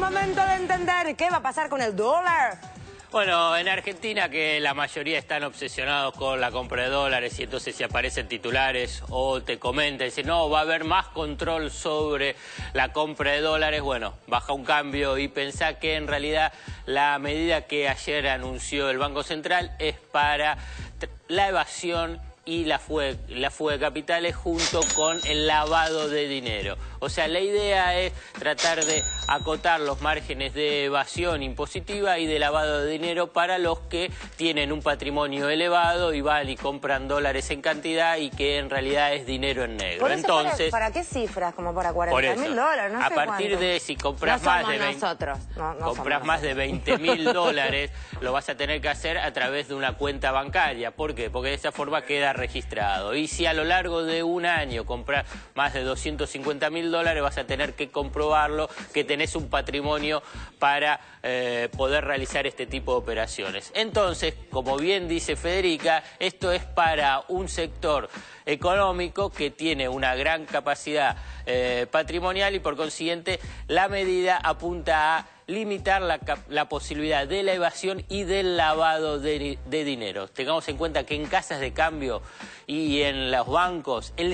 momento de entender qué va a pasar con el dólar. Bueno, en Argentina, que la mayoría están obsesionados con la compra de dólares, y entonces si aparecen titulares o te comentan, dicen, no, va a haber más control sobre la compra de dólares, bueno, baja un cambio y pensá que en realidad la medida que ayer anunció el Banco Central es para la evasión y la fuga de capitales junto con el lavado de dinero. O sea, la idea es tratar de acotar los márgenes de evasión impositiva y de lavado de dinero para los que tienen un patrimonio elevado y van y compran dólares en cantidad y que en realidad es dinero en negro. Por eso, entonces, ¿para qué cifras? Como para 40.000 dólares, no sé a partir cuánto. de si compras no más de nosotros. compras más de 20.000 dólares, lo vas a tener que hacer a través de una cuenta bancaria. ¿Por qué? Porque de esa forma queda registrado. Y si a lo largo de un año compras más de 250.000 dólares, vas a tener que comprobarlo, que tenés un patrimonio para poder realizar este tipo de operaciones. Entonces, como bien dice Federica, esto es para un sector económico que tiene una gran capacidad patrimonial y por consiguiente la medida apunta a limitar la posibilidad de la evasión y del lavado de dinero. Tengamos en cuenta que en casas de cambio y en los bancos el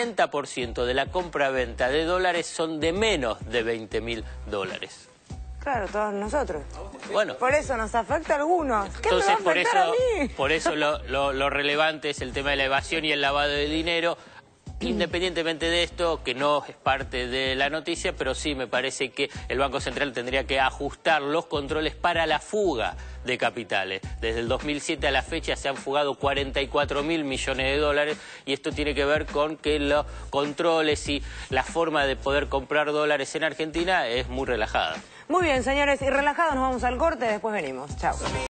60% de la compra-venta de dólares son de menos de 20.000 dólares. Claro, todos nosotros. Bueno, por eso nos afecta a algunos. ¿Qué entonces, me va a afectar a mí? por eso lo relevante es el tema de la evasión y el lavado de dinero. Independientemente de esto, que no es parte de la noticia, pero sí me parece que el Banco Central tendría que ajustar los controles para la fuga de capitales. Desde el 2007 a la fecha se han fugado 44.000 millones de dólares y esto tiene que ver con que los controles y la forma de poder comprar dólares en Argentina es muy relajada. Muy bien, señores, y relajados nos vamos al corte, después venimos. Chao.